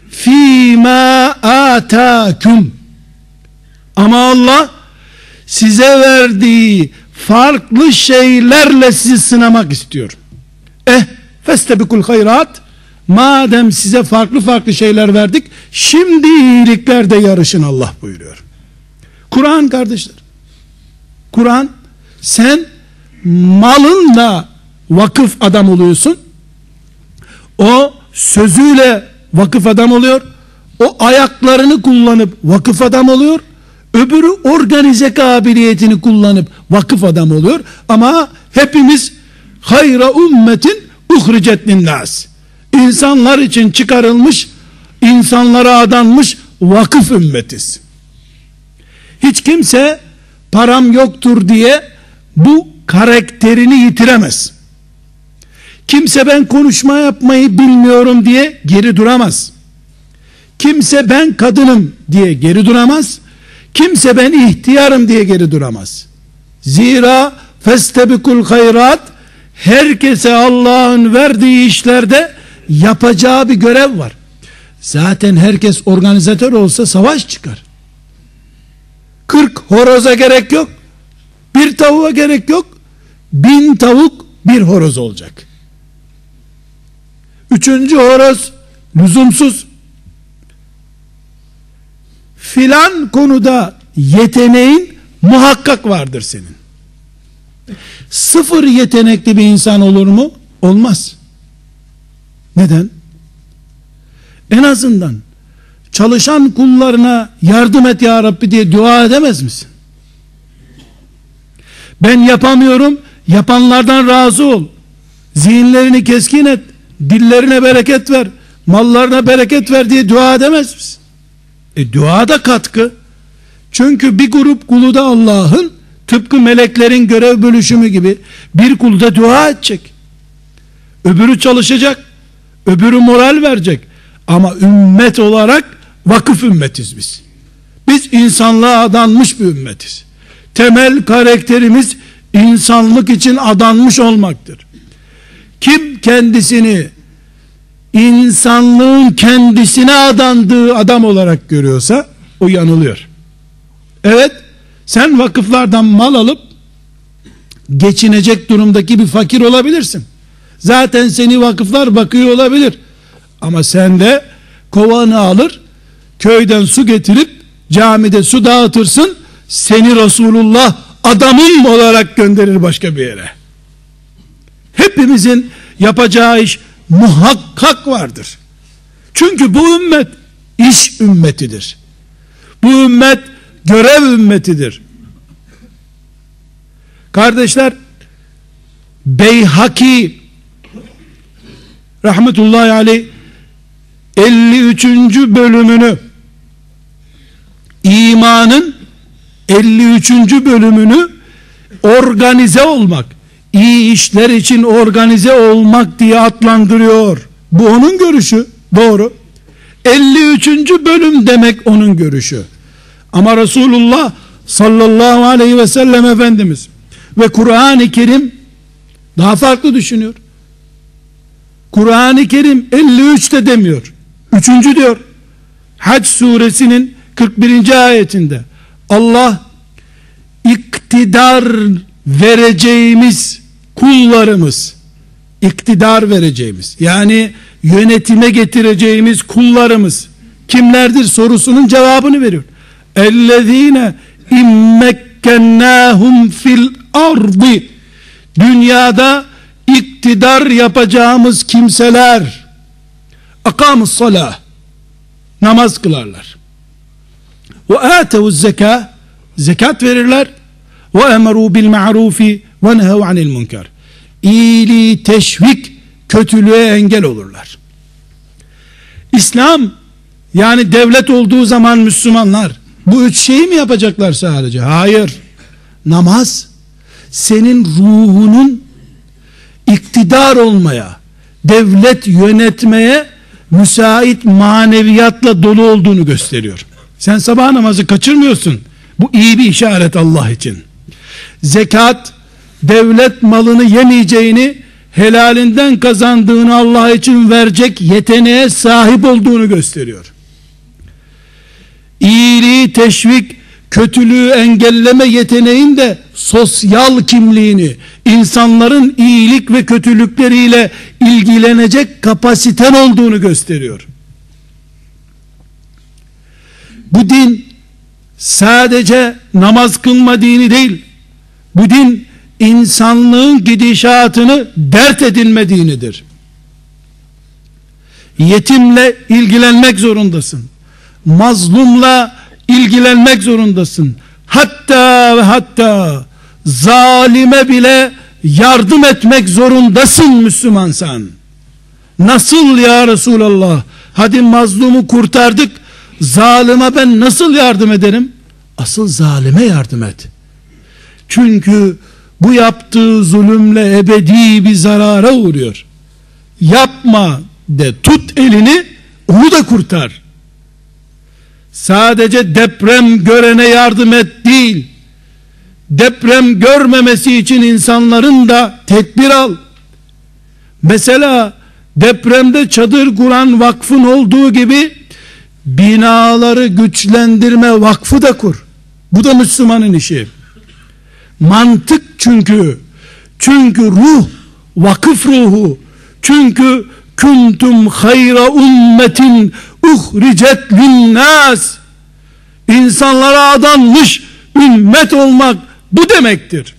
fîmâ âtâkum, ama Allah size verdiği farklı şeylerle sizi sınamak istiyor. Eh, festebikul hayrat, madem size farklı farklı şeyler verdik, şimdi iyiliklerde yarışın Allah buyuruyor. Kur'an kardeşler, Kur'an, sen malınla vakıf adam oluyorsun, o sözüyle vakıf adam oluyor, o ayaklarını kullanıp vakıf adam oluyor, öbürü organize kabiliyetini kullanıp vakıf adam oluyor. Ama hepimiz hayra ümmetin uhricet linnas, insanlar için çıkarılmış, insanlara adanmış vakıf ümmetiz. Hiç kimse param yoktur diye bu karakterini yitiremez. Kimse ben konuşma yapmayı bilmiyorum diye geri duramaz. Kimse ben kadınım diye geri duramaz. Kimse ben ihtiyarım diye geri duramaz. Zira festebikul hayrat, herkese Allah'ın verdiği işlerde yapacağı bir görev var. Zaten herkes organizatör olsa savaş çıkar. kırk horoza gerek yok. Bir tavuğa gerek yok. Bin tavuk bir horoz olacak. Üçüncü horoz lüzumsuz. Filan konuda yeteneğin muhakkak vardır senin. Sıfır yetenekli bir insan olur mu? Olmaz. Neden? En azından çalışan kullarına yardım et ya Rabbi diye dua edemez misin? Ben yapamıyorum, yapanlardan razı ol, zihinlerini keskin et, dillerine bereket ver, mallarına bereket ver diye dua edemez misin? E dua da katkı. Çünkü bir grup kulu da Allah'ın, tıpkı meleklerin görev bölüşümü gibi, bir kulu da dua edecek. Öbürü çalışacak, öbürü moral verecek. Ama ümmet olarak vakıf ümmetiz biz. Biz insanlığa adanmış bir ümmetiz. Temel karakterimiz insanlık için adanmış olmaktır. Kim kendisini insanlığın kendisine adandığı adam olarak görüyorsa o yanılıyor. Evet, sen vakıflardan mal alıp geçinecek durumdaki bir fakir olabilirsin. Zaten seni vakıflar bakıyor olabilir. Ama sen de kovanı alır, köyden su getirip camide su dağıtırsın, seni Resulullah adamım olarak gönderir başka bir yere. Hepimizin yapacağı iş muhakkak vardır. Çünkü bu ümmet iş ümmetidir. Bu ümmet görev ümmetidir. Kardeşler, Beyhaki rahmetullahi aleyh elli üçüncü bölümünü, imanın elli üçüncü bölümünü organize olmak, iyi işler için organize olmak diye adlandırıyor. Bu onun görüşü, doğru. elli üçüncü bölüm demek onun görüşü. Ama Resulullah sallallahu aleyhi ve sellem Efendimiz ve Kur'an-ı Kerim daha farklı düşünüyor. Kur'an-ı Kerim elli üç de demiyor, üçüncü diyor. Hac suresinin kırk birinci ayetinde Allah iktidar vereceğimiz kullarımız, iktidar vereceğimiz, yani yönetime getireceğimiz kullarımız kimlerdir sorusunun cevabını veriyor. Ellezine immekkennâhum fil ardı, dünyada iktidar yapacağımız kimseler, akamus salah, namaz kılarlar, ve âtevuz zekâh, zekat verirler, ve emerû bil ma'rufi ve nehev anil münker, iyiliği teşvik, kötülüğe engel olurlar. İslam, yani devlet olduğu zaman Müslümanlar bu üç şeyi mi yapacaklar sadece? Hayır. Namaz senin ruhunun iktidar olmaya, devlet yönetmeye müsait maneviyatla dolu olduğunu gösteriyor. Sen sabah namazı kaçırmıyorsun. Bu iyi bir işaret Allah için. Zekat, devlet malını yemeyeceğini, helalinden kazandığını Allah için verecek yeteneğe sahip olduğunu gösteriyor. İyiliği teşvik, kötülüğü engelleme yeteneğin de sosyal kimliğini, insanların iyilik ve kötülükleriyle ilgilenecek kapasiten olduğunu gösteriyor. Bu din sadece namaz kılma dini değil. Bu din insanlığın gidişatını dert edinme dinidir. Yetimle ilgilenmek zorundasın. Mazlumla ilgilenmek zorundasın. Hatta ve hatta zalime bile yardım etmek zorundasın Müslümansan. Nasıl ya Resulallah? Hadi mazlumu kurtardık, zalime ben nasıl yardım ederim? Asıl zalime yardım et. Çünkü bu yaptığı zulümle ebedi bir zarara uğruyor. Yapma de, tut elini, onu da kurtar. Sadece deprem görene yardım et değil, deprem görmemesi için insanların da tedbir al. Mesela depremde çadır kuran vakfın olduğu gibi binaları güçlendirme vakfı da kur. Bu da Müslümanın işi. Mantık çünkü. Çünkü ruh vakıf ruhu. Çünkü kuntum hayra ummetin uhricet linnas, insanlara adanmış ümmet olmak bu demektir.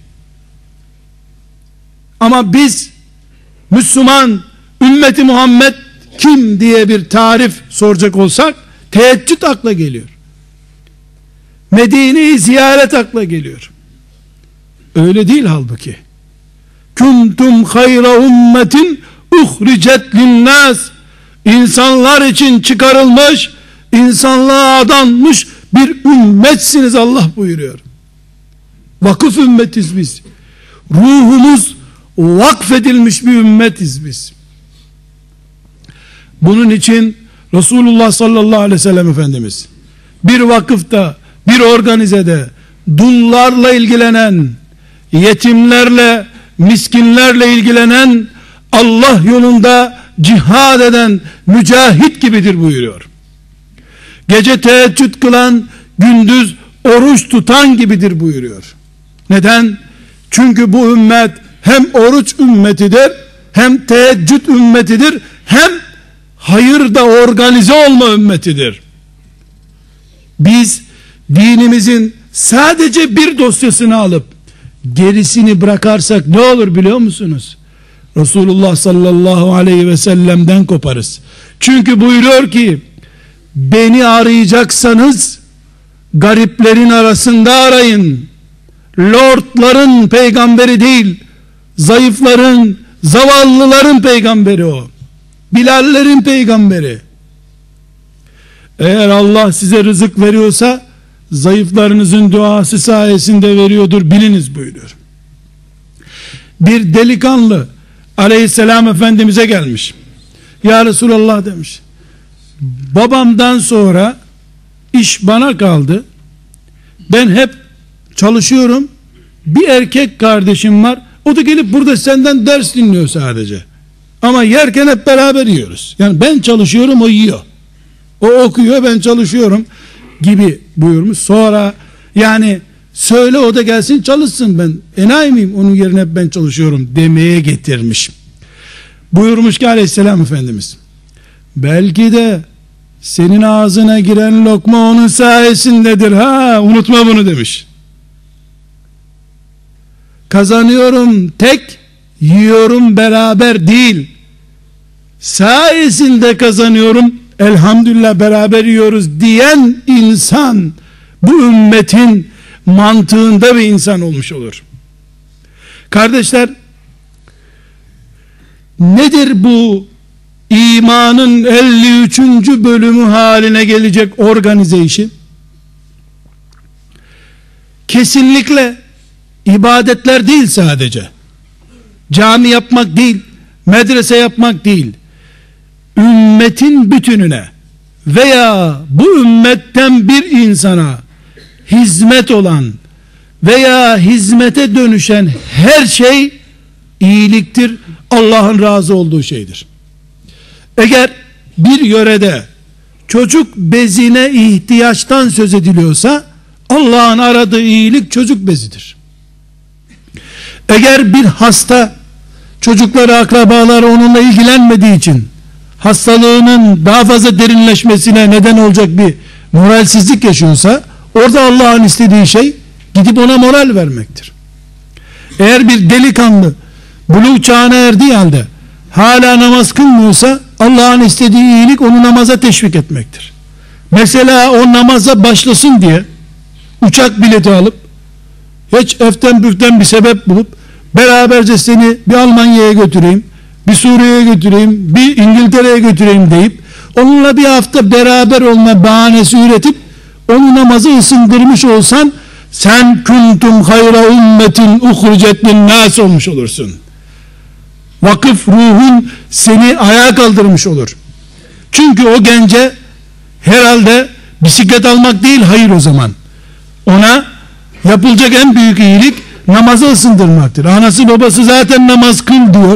Ama biz Müslüman, ümmeti Muhammed kim diye bir tarif soracak olsak teheccüd akla geliyor. Medine'yi ziyaret akla geliyor. Öyle değil halbuki. Kuntum hayra ummetin uhricet linnas, insanlar için çıkarılmış, insanlığa adanmış bir ümmetsiniz Allah buyuruyor. Vakıf ümmetiz biz. Ruhumuz vakfedilmiş bir ümmetiz biz. Bunun için Resulullah sallallahu aleyhi ve sellem Efendimiz bir vakıfta, bir organizede dullarla ilgilenen, yetimlerle, miskinlerle ilgilenen, Allah yolunda cihad eden mücahit gibidir buyuruyor. Gece teheccüd kılan, gündüz oruç tutan gibidir buyuruyor. Neden? Çünkü bu ümmet hem oruç ümmetidir, hem teheccüd ümmetidir, hem hayırda organize olma ümmetidir. Biz dinimizin sadece bir dosyasını alıp gerisini bırakarsak ne olur biliyor musunuz? Resulullah sallallahu aleyhi ve sellem'den koparız. Çünkü buyuruyor ki, beni arayacaksanız gariplerin arasında arayın. Lordların peygamberi değil, zayıfların, zavallıların peygamberi o. Bilallerin peygamberi. Eğer Allah size rızık veriyorsa zayıflarınızın duası sayesinde veriyordur, biliniz buyuruyor. Bir delikanlı aleyhisselam Efendimiz'e gelmiş. Ya Resulallah demiş, babamdan sonra iş bana kaldı. Ben hep çalışıyorum. Bir erkek kardeşim var. O da gelip burada senden ders dinliyor sadece. Ama yerken hep beraber yiyoruz. Yani ben çalışıyorum, o yiyor. O okuyor, ben çalışıyorum gibi buyurmuş. Sonra yani söyle o da gelsin çalışsın, ben enayi miyim onun yerine hep ben çalışıyorum demeye getirmiş. Buyurmuş ki aleyhisselam Efendimiz, belki de senin ağzına giren lokma onun sayesindedir ha, unutma bunu demiş. Kazanıyorum tek, yiyorum beraber değil, sayesinde kazanıyorum, elhamdülillah beraber yiyoruz diyen insan bu ümmetin mantığında bir insan olmuş olur. Kardeşler, nedir bu imanın elli üçüncü bölümü haline gelecek organize işi? Kesinlikle ibadetler değil sadece. Cami yapmak değil, medrese yapmak değil. Ümmetin bütününe veya bu ümmetten bir insana hizmet olan veya hizmete dönüşen her şey iyiliktir. Allah'ın razı olduğu şeydir. Eğer bir yörede çocuk bezine ihtiyaçtan söz ediliyorsa Allah'ın aradığı iyilik çocuk bezidir. Eğer bir hasta çocukları, akrabaları onunla ilgilenmediği için hastalığının daha fazla derinleşmesine neden olacak bir moralsizlik yaşıyorsa, orada Allah'ın istediği şey gidip ona moral vermektir. Eğer bir delikanlı buluğ çağına erdiği halde hala namaz kılmıyorsa, Allah'ın istediği iyilik onu namaza teşvik etmektir. Mesela o namaza başlasın diye uçak bileti alıp hiç eften püften bir sebep bulup beraberce seni bir Almanya'ya götüreyim, bir Suriye'ye götüreyim, bir İngiltere'ye götüreyim deyip onunla bir hafta beraber olma bahanesi üretip onu namazı ısındırmış olsan, sen kuntum hayra ümmetin uhricet linnâs olmuş olursun. Vakıf ruhun seni ayağa kaldırmış olur. Çünkü o gence herhalde bisiklet almak değil hayır o zaman. Ona yapılacak en büyük iyilik namazı ısındırmaktır. Anası babası zaten namaz kıl diyor.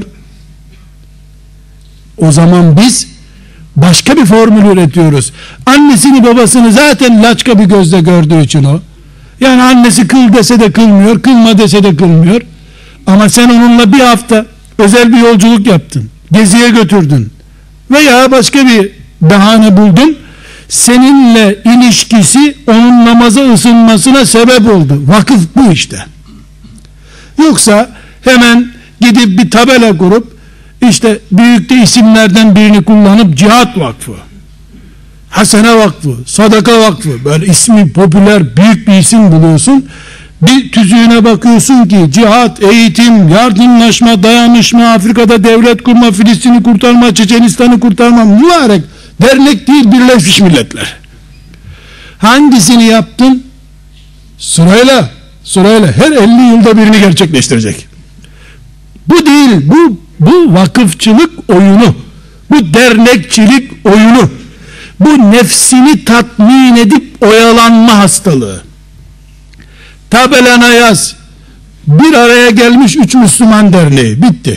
O zaman biz başka bir formül üretiyoruz. Annesini babasını zaten laçka bir gözle gördüğü için o. Yani annesi kıl dese de kılmıyor, kılma dese de kılmıyor. Ama sen onunla bir hafta özel bir yolculuk yaptın, geziye götürdün veya başka bir bahane buldun, seninle ilişkisi onun namaza ısınmasına sebep oldu. Vakıf bu işte. Yoksa hemen gidip bir tabela kurup işte büyük de isimlerden birini kullanıp Cihat Vakfı, Hasene Vakfı, Sadaka Vakfı, böyle ismi popüler büyük bir isim buluyorsun. Bir tüzüğüne bakıyorsun ki cihat, eğitim, yardımlaşma, dayanışma, Afrika'da devlet kurma, Filistin'i kurtarma, Çeçenistan'ı kurtarma, mübarek dernek değil, Birleşmiş Milletler. Hangisini yaptın? Sırayla, sırayla her elli yılda birini gerçekleştirecek. Bu değil, bu bu vakıfçılık oyunu, bu dernekçilik oyunu, bu nefsini tatmin edip oyalanma hastalığı. Tabelana yaz, bir araya gelmiş üç Müslüman derneği, bitti.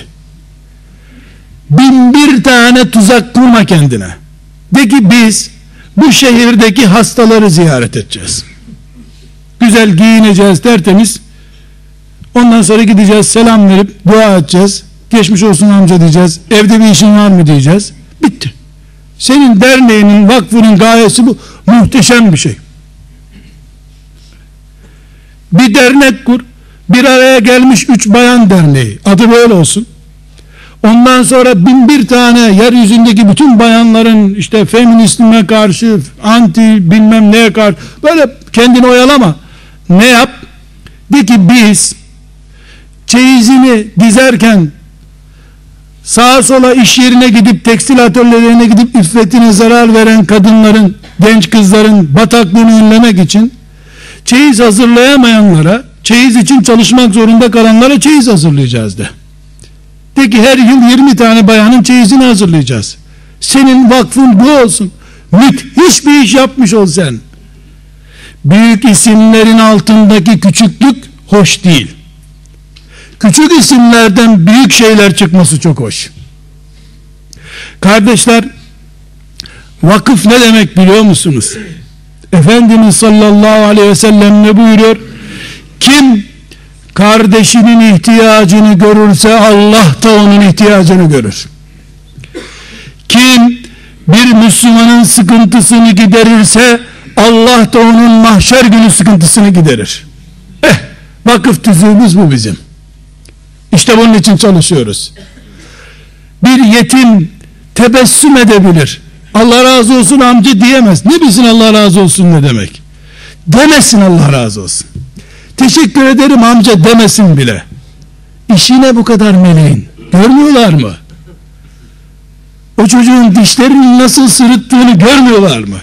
Bin bir tane tuzak kurma kendine. De ki biz bu şehirdeki hastaları ziyaret edeceğiz. Güzel giyineceğiz, tertemiz. Ondan sonra gideceğiz, selam verip dua edeceğiz. Geçmiş olsun amca diyeceğiz. Evde bir işin var mı diyeceğiz. Bitti. Senin derneğinin, vakfının gayesi bu. Muhteşem bir şey. Bir dernek kur. Bir araya gelmiş üç bayan derneği. Adı böyle olsun. Ondan sonra bin bir tane yeryüzündeki bütün bayanların işte feministime karşı, anti bilmem neye karşı, böyle kendini oyalama. Ne yap? De ki biz çeyizini dizerken sağa sola iş yerine gidip, tekstil atölyelerine gidip iffetine zarar veren kadınların, genç kızların bataklığını önlemek için çeyiz hazırlayamayanlara, çeyiz için çalışmak zorunda kalanlara çeyiz hazırlayacağız de. De ki her yıl yirmi tane bayanın çeyizini hazırlayacağız. Senin vakfın bu olsun. Müthiş bir iş yapmış ol sen. Büyük isimlerin altındaki küçüklük hoş değil. Küçük isimlerden büyük şeyler çıkması çok hoş. Kardeşler, vakıf ne demek biliyor musunuz? Efendimiz sallallahu aleyhi ve sellem ne buyuruyor? Kim kardeşinin ihtiyacını görürse Allah da onun ihtiyacını görür. Kim bir Müslümanın sıkıntısını giderirse Allah da onun mahşer günü sıkıntısını giderir. Eh, vakıf tüzüğümüz bu bizim. İşte bunun için çalışıyoruz. Bir yetim tebessüm edebilir. Allah razı olsun amca diyemez. Ne bilsin Allah razı olsun ne demek? Demesin Allah razı olsun. Teşekkür ederim amca demesin bile. İşine bu kadar meleğin. Görmüyorlar mı? O çocuğun dişlerinin nasıl sırıttığını görmüyorlar mı?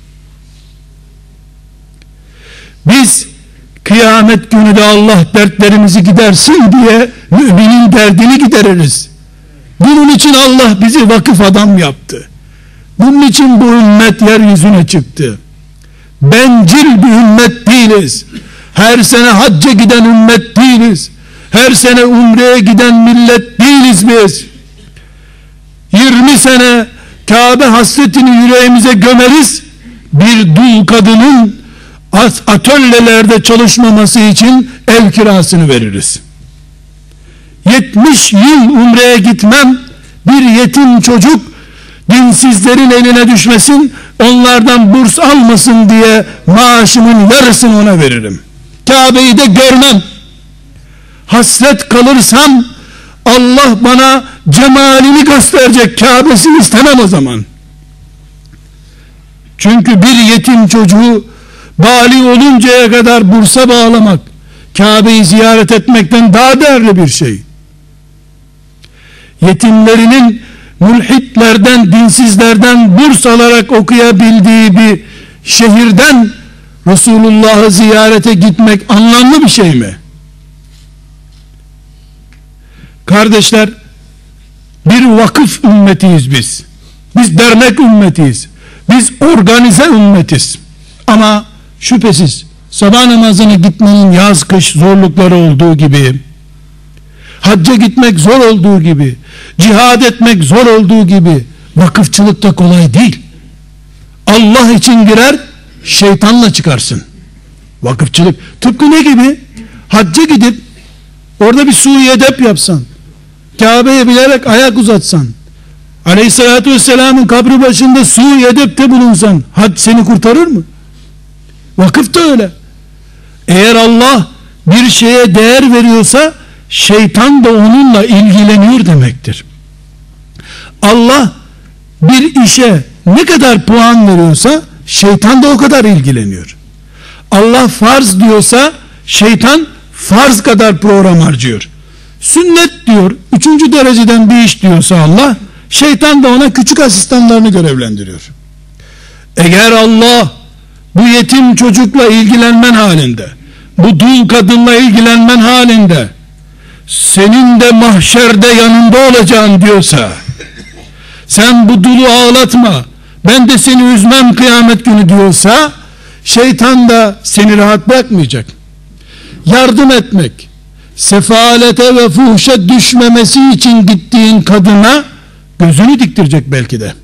Biz kıyamet günü de Allah dertlerimizi gidersin diye müminin derdini gideririz. Bunun için Allah bizi vakıf adam yaptı. Bunun için bu ümmet yeryüzüne çıktı. Bencil bir ümmet değiliz. Her sene hacca giden ümmet değiliz. Her sene umreye giden millet değiliz biz. yirmi sene Kabe hasretini yüreğimize gömeriz. Bir dul kadının atölyelerde çalışmaması için ev kirasını veririz. yetmiş yıl umreye gitmem, bir yetim çocuk dinsizlerin eline düşmesin, onlardan burs almasın diye maaşımın yarısını ona veririm. Kabe'yi de görmem. Hasret kalırsam Allah bana cemalini gösterecek, Kabe'sini istemem o zaman. Çünkü bir yetim çocuğu bali oluncaya kadar bursa bağlamak, Kabe'yi ziyaret etmekten daha değerli bir şey. Yetimlerinin mülhitlerden, dinsizlerden burs alarak okuyabildiği bir şehirden Resulullah'ı ziyarete gitmek anlamlı bir şey mi? Kardeşler, bir vakıf ümmetiyiz biz. Biz dernek ümmetiyiz. Biz organize ümmetiz. Ama şüphesiz sabah namazına gitmenin yaz kış zorlukları olduğu gibi, hacca gitmek zor olduğu gibi, cihad etmek zor olduğu gibi, vakıfçılık da kolay değil. Allah için girer, şeytanla çıkarsın. Vakıfçılık tıpkı ne gibi? Hacca gidip orada bir suyu edep yapsan, Kabe'ye bilerek ayak uzatsan, Aleyhisselatü Vesselam'ın kabri başında suyu edepte bulunsan, hac seni kurtarır mı? Vakıf da öyle. Eğer Allah bir şeye değer veriyorsa, şeytan da onunla ilgileniyor demektir. Allah bir işe ne kadar puan veriyorsa, şeytan da o kadar ilgileniyor. Allah farz diyorsa, şeytan farz kadar program harcıyor. Sünnet diyor, üçüncü dereceden bir iş diyorsa Allah, şeytan da ona küçük asistanlarını görevlendiriyor. Eğer Allah bu yetim çocukla ilgilenmen halinde, bu dul kadınla ilgilenmen halinde, senin de mahşerde yanında olacağım diyorsa, sen bu dulu ağlatma, ben de seni üzmem kıyamet günü diyorsa, şeytan da seni rahat bırakmayacak. Yardım etmek, sefalete ve fuhşa düşmemesi için gittiğin kadına gözünü diktirecek belki de.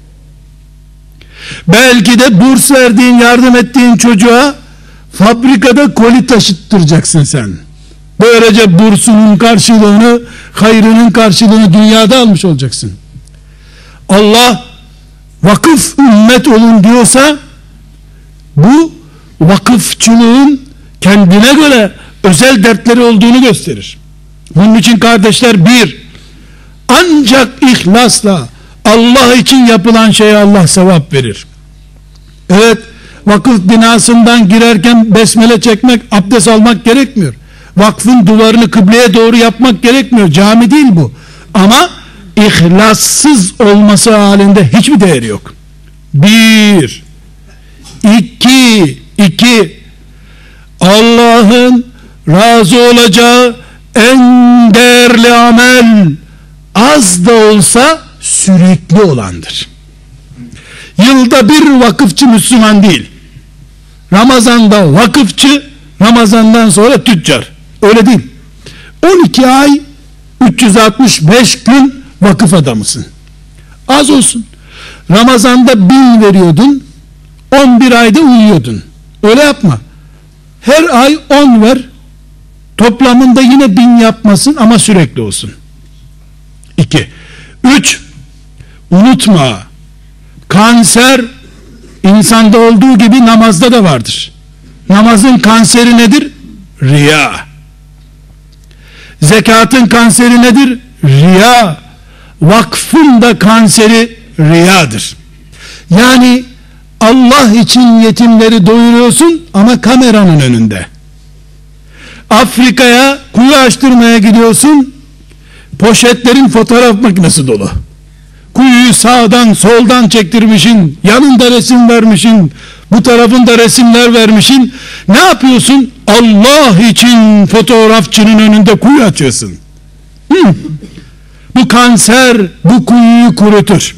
Belki de burs verdiğin, yardım ettiğin çocuğa fabrikada koli taşıttıracaksın sen. Böylece bursunun karşılığını, hayrının karşılığını dünyada almış olacaksın. Allah vakıf ümmet olun diyorsa, bu vakıfçılığın kendine göre özel dertleri olduğunu gösterir. Bunun için kardeşler, bir, ancak ihlasla Allah için yapılan şeye Allah sevap verir. Evet, vakıf binasından girerken besmele çekmek, abdest almak gerekmiyor. Vakfın duvarını kıbleye doğru yapmak gerekmiyor. Cami değil bu. Ama ihlassız olması halinde hiçbir değeri yok. Bir, iki, iki, Allah'ın razı olacağı en değerli amel az da olsa sürekli olandır. Yılda bir vakıfçı Müslüman değil. Ramazanda vakıfçı, Ramazandan sonra tüccar. Öyle değil. on iki ay üç yüz altmış beş gün vakıf adamısın. Az olsun. Ramazanda bin veriyordun, on bir ayda uyuyordun. Öyle yapma. Her ay on ver, toplamında yine bin yapmasın ama sürekli olsun. İki. Üç, unutma, kanser insanda olduğu gibi namazda da vardır. Namazın kanseri nedir? Riya. Zekatın kanseri nedir? Riya. Vakfın da kanseri riyadır. Yani Allah için yetimleri doyuruyorsun ama kameranın önünde. Afrika'ya kuyu açtırmaya gidiyorsun, poşetlerin fotoğraf makinesi dolu. Kuyuyu sağdan soldan çektirmişin, yanında resim vermişin, bu tarafında resimler vermişin. Ne yapıyorsun? Allah için fotoğrafçının önünde kuyu açıyorsun. Hı. Bu kanser bu kuyuyu kurutur.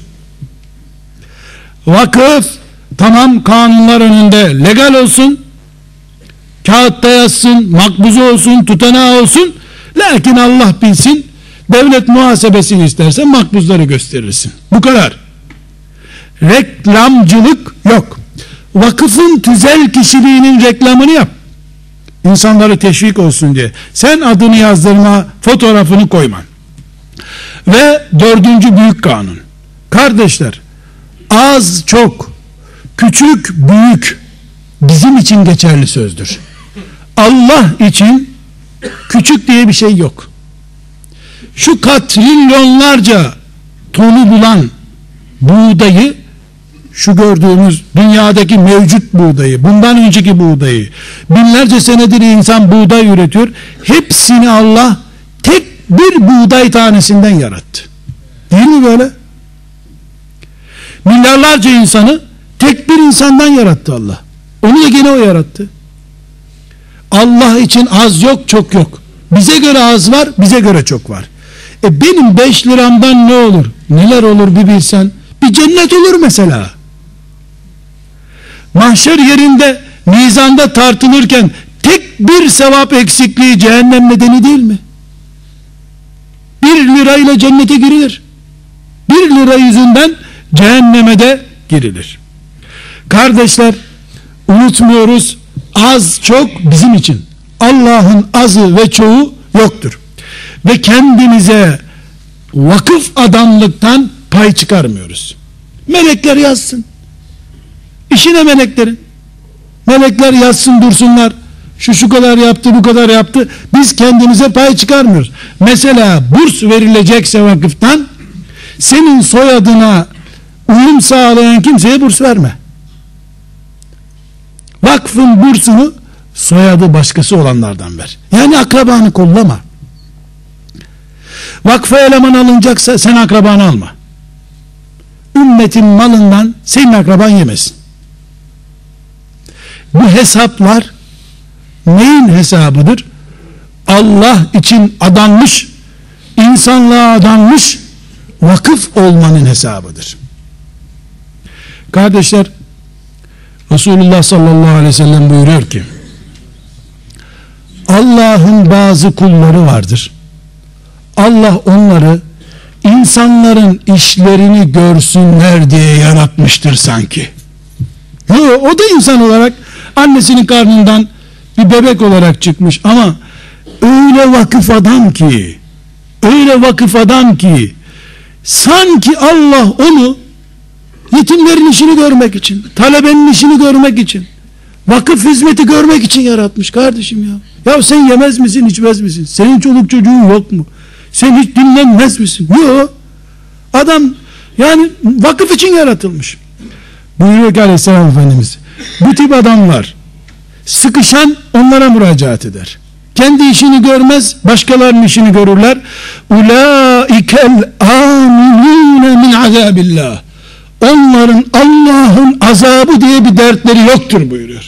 Vakıf tamam, kanunlar önünde legal olsun, kağıtta yazsın, makbuzu olsun, tutanağı olsun, lakin Allah bilsin, devlet muhasebesini istersen makbuzları gösterirsin. Bu kadar. Reklamcılık yok. Vakıfın tüzel kişiliğinin reklamını yap. İnsanları teşvik olsun diye. Sen adını yazdırma, fotoğrafını koyma. Ve dördüncü büyük kanun. Kardeşler, az çok, küçük büyük bizim için geçerli sözdür. Allah için küçük diye bir şey yok. Şu katrilyonlarca tonu bulan buğdayı, şu gördüğümüz dünyadaki mevcut buğdayı, bundan önceki buğdayı, binlerce senedir insan buğday üretiyor. Hepsini Allah tek bir buğday tanesinden yarattı. Değil mi böyle? Milyarlarca insanı tek bir insandan yarattı Allah. Onu da gene o yarattı. Allah için az yok, çok yok. Bize göre az var, bize göre çok var. E benim beş liramdan ne olur? Neler olur bir bilsen. Bir cennet olur mesela. Mahşer yerinde, mizanda tartılırken tek bir sevap eksikliği cehennem nedeni değil mi? Bir lirayla cennete girilir. Bir lira yüzünden cehenneme de girilir. Kardeşler, unutmuyoruz, az çok bizim için. Allah'ın azı ve çoğu yoktur. Ve kendimize vakıf adamlıktan pay çıkarmıyoruz. Melekler yazsın. İşine meleklerin. Melekler yazsın dursunlar. Şu şu kadar yaptı, bu kadar yaptı. Biz kendimize pay çıkarmıyoruz. Mesela burs verilecekse vakıftan, senin soyadına uyum sağlayan kimseye burs verme. Vakfın bursunu soyadı başkası olanlardan ver. Yani akrabanı kollama. Vakfa eleman alınacaksa sen akrabanı alma. Ümmetin malından senin akraban yemesin. Bu hesaplar neyin hesabıdır? Allah için adanmış, insanlığa adanmış vakıf olmanın hesabıdır. Kardeşler, Resulullah sallallahu aleyhi ve sellem buyuruyor ki, Allah'ın bazı kulları vardır. Allah onları insanların işlerini görsünler diye yaratmıştır sanki. Yo, o da insan olarak annesinin karnından bir bebek olarak çıkmış ama öyle vakıf adam ki, öyle vakıf adam ki sanki Allah onu yetimlerin işini görmek için, talebenin işini görmek için, vakıf hizmeti görmek için yaratmış kardeşim ya. Ya sen yemez misin, içmez misin? Senin çoluk çocuğun yok mu? Sen hiç dinlenmez misin? Yok. Adam yani vakıf için yaratılmış. Buyuruyor ki Aleyhisselam Efendimiz, bu tip adamlar sıkışan onlara müracaat eder. Kendi işini görmez, başkalarının işini görürler. Ulaikel aminune min azabillah. Onların Allah'ın azabı diye bir dertleri yoktur buyuruyor.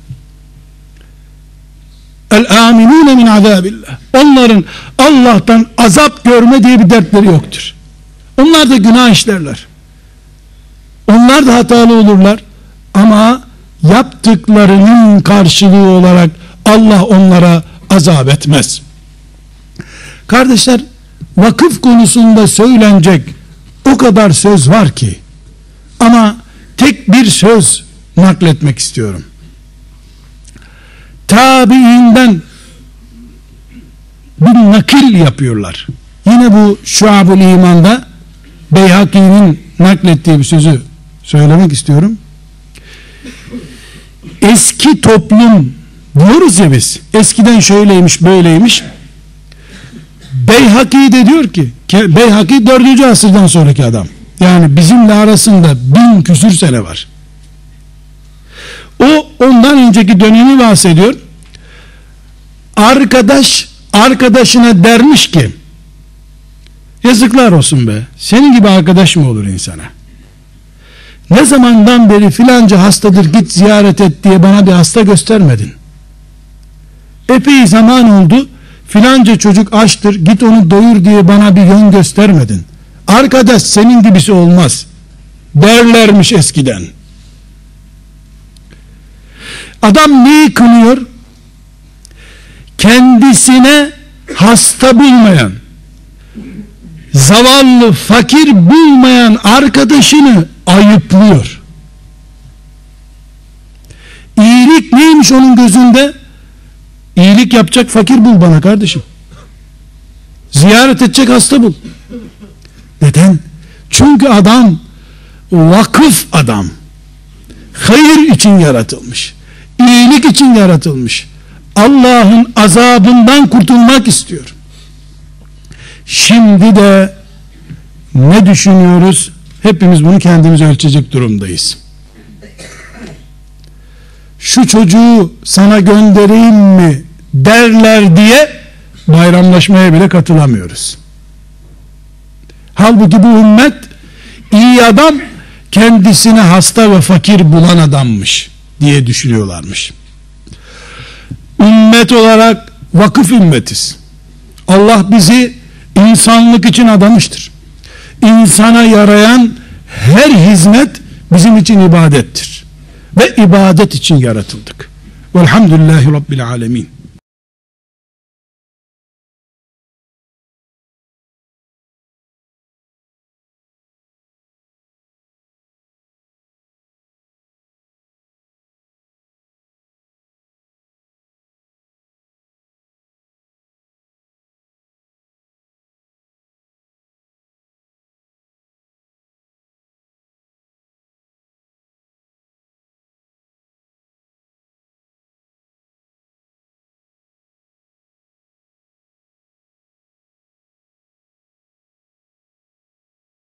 El aminune min azabillah. Onların Allah'tan azap görme diye bir dertleri yoktur. Onlar da günah işlerler. Onlar da hatalı olurlar. Ama yaptıklarının karşılığı olarak Allah onlara azap etmez. Kardeşler, vakıf konusunda söylenecek o kadar söz var ki, ama tek bir söz nakletmek istiyorum. Tabiinden bir nakil yapıyorlar. Yine bu Şuab-ül İman'da Beyhaki'nin naklettiği bir sözü söylemek istiyorum. Eski toplum diyoruz ya biz, eskiden şöyleymiş böyleymiş. Beyhaki de diyor ki, Beyhaki dördüncü asırdan sonraki adam, yani bizimle arasında bin küsür sene var. O ondan önceki dönemi bahsediyor. Arkadaş arkadaşına dermiş ki, yazıklar olsun be, senin gibi arkadaş mı olur insana? Ne zamandan beri filanca hastadır, git ziyaret et diye bana bir hasta göstermedin. Epey zaman oldu, filanca çocuk açtır, git onu doyur diye bana bir yön göstermedin. Arkadaş senin gibisi olmaz derlermiş eskiden. Adam neyi kınıyor? Kendisine hasta bulmayan, zavallı, fakir bulmayan arkadaşını ayıplıyor. İyilik neymiş onun gözünde? İyilik yapacak fakir bul bana kardeşim. Ziyaret edecek hasta bul. Neden? Çünkü adam vakıf adam. Hayır için yaratılmış. İyilik için yaratılmış. Allah'ın azabından kurtulmak istiyor. Şimdi de ne düşünüyoruz? Hepimiz bunu kendimiz ölçecek durumdayız. Şu çocuğu sana göndereyim mi derler diye bayramlaşmaya bile katılamıyoruz. Halbuki bu ümmet iyi adam kendisine hasta ve fakir bulan adammış diye düşünüyorlarmış. Ümmet olarak vakıf ümmetiz. Allah bizi insanlık için adamıştır. İnsana yarayan her hizmet bizim için ibadettir. Ve ibadet için yaratıldık. Velhamdülillahi Rabbil alemin.